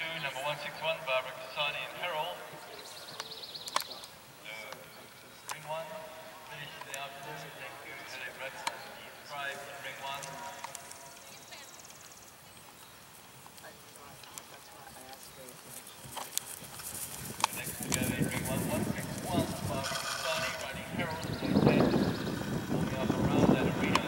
number 161, Barbara Cassani and Harold. Ring 1, finish the afternoon. Thank you, Ellie Brett and Steve Scribe in ring 1. Next to go in ring 1, 161, Barbara Cassani riding Harold, warming up around that arena.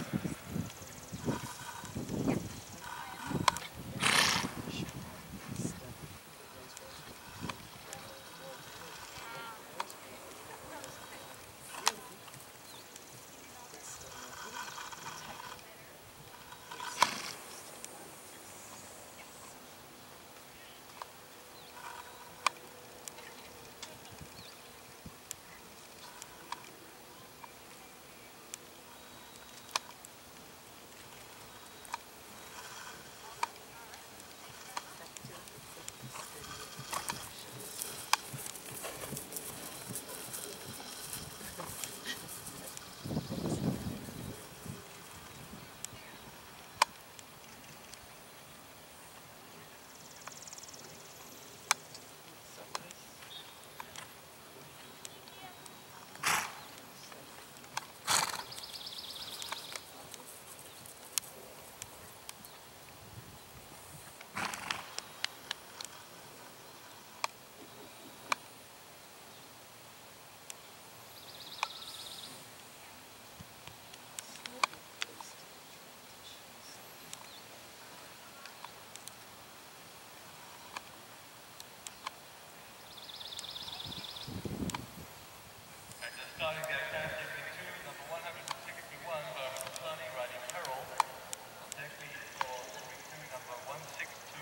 Starting the attack, ring 2, number 161, Barbara Cassani riding Harold. Take me for ring 2, number 162.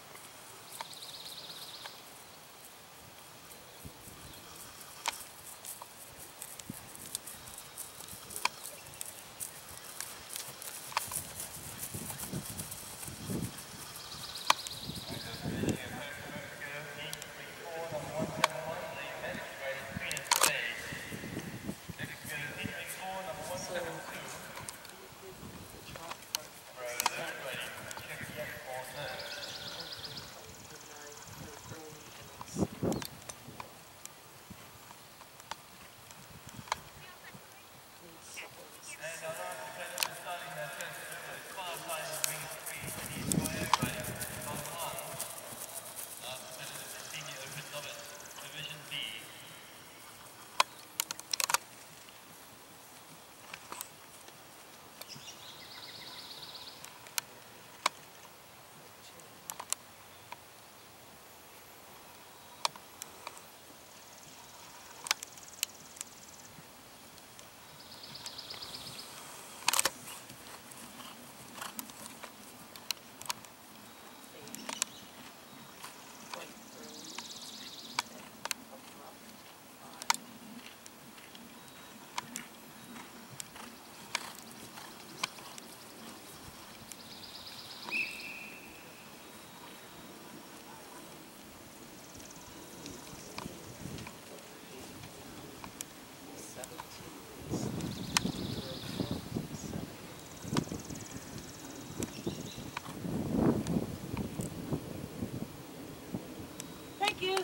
Thank you.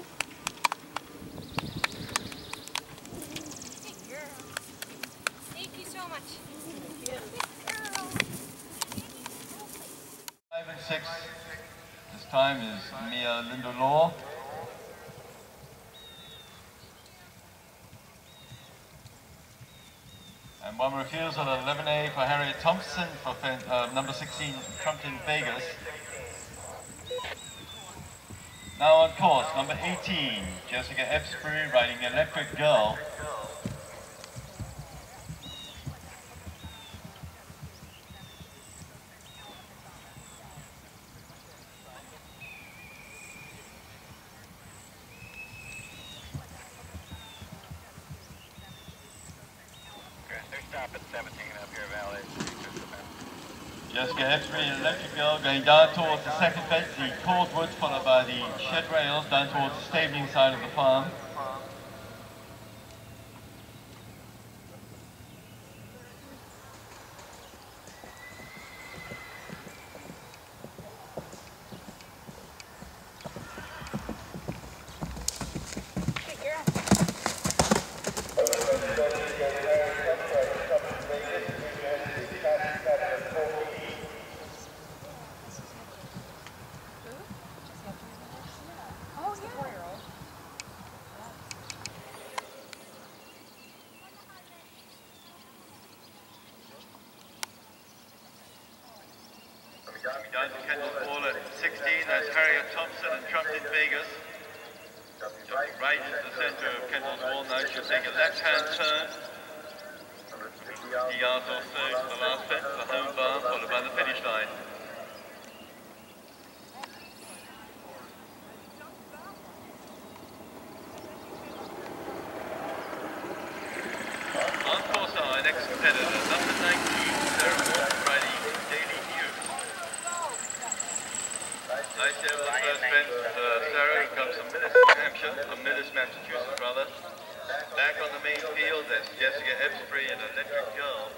Good girl. Thank you so much. Thank you. Good girl. 5 and 6. This time is Mia Linda Law. And one refusal at 11A for Harriet Thompson for number 16, Trumpton Vegas. Now on course, number 18, Jessica Ebzery riding Electric Girl. Stop at 17 up here, Valley. Jessica Ebzery and Electric Girl going down towards the second fence, the cordwood followed by the shed rails down towards the stabling side of the farm. Down to Kendall's Wall at 16, that's Harriet Thompson and Trumped in Vegas. Jumping right into the center of Kendall's Wall now, she'll take a left-hand turn. 50 yards or so to the last fence, the home barn, followed by the finish line. On course our next competitor, number 19, Sarah Morton, riding Daily News. Nice over the first fence, Sarah, who comes from Millis, New Hampshire, from Millis, Massachusetts, rather. Back on the main field, there's Jessye, Ebzery, and Electric Girl.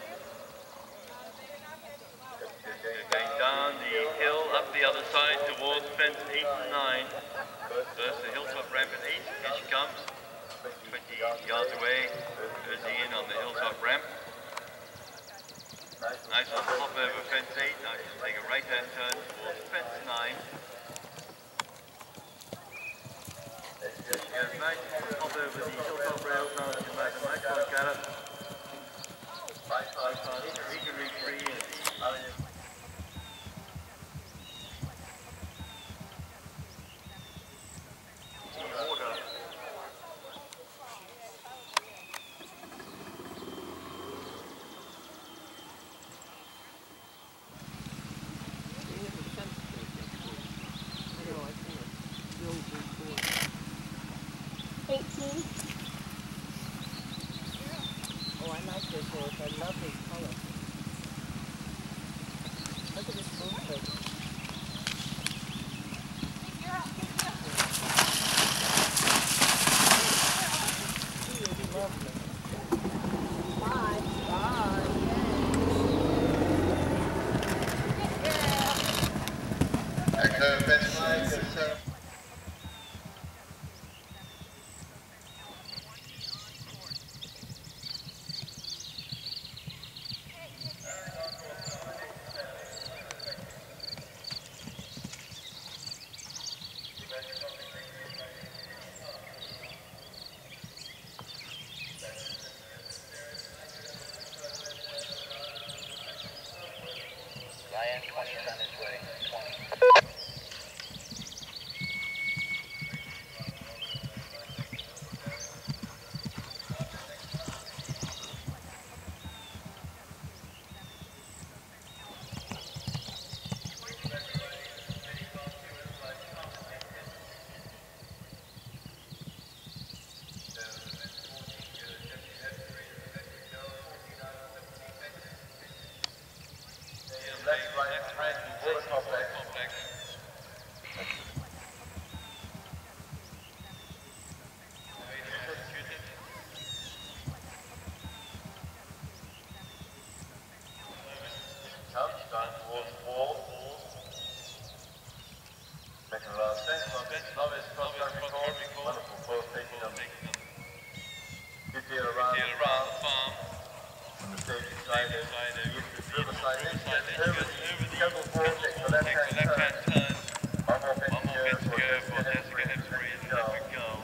Going down the hill, up the other side, towards fence 8 and 9. First the hilltop ramp at 8, here she comes. 20 yards away, closing in on the hilltop ramp. Nice little hop over fence 8, now she'll take a right-hand turn towards fence 9. There she goes, nice hop over the hilltop rails, now she'll make a nice long gallop. Bypass Ebzery free and order. Oh, I like this horse. I love his color. Look at this movement. He is lovely. Bye. Bye. Excellent, best flag, good sir. Ryan, 20 is on his way. 20. Down towards the wall. Second last fence, Lovis cross-country course, wonderful course, taking up 50 around the farm. On the safety side, the riverside edge, over the Kendall's Wall, takes the left-hand turn. One more fence to go for Jessye, Ebzery, and Electric Girl.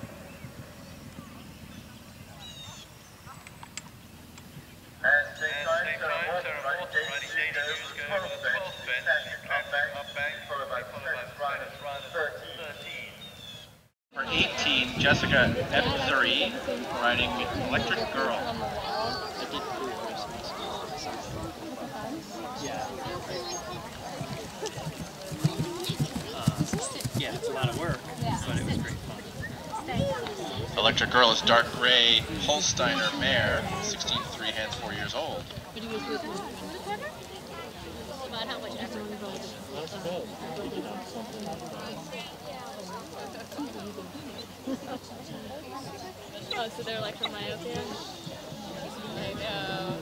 And same time, Sarah Morton, riding Daily News, go over the 12th fence, up bank, followed by fence run at 13. For 18, Jessica Ebzery, riding Electric Girl. Yeah, it's a lot of work, but it was great fun. Electric Girl is dark gray Holsteiner mare, 16 to 3 hands, 4 years old. About how much effort oh, so they're like from myopia? I know.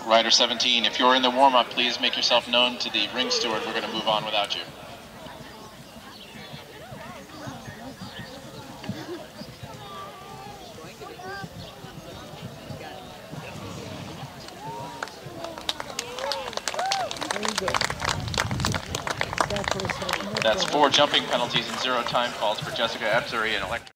Rider 17, if you're in the warm-up, please make yourself known to the ring steward. We're going to move on without you. That's 4 jumping penalties and 0 time calls for Jessica Ebzery and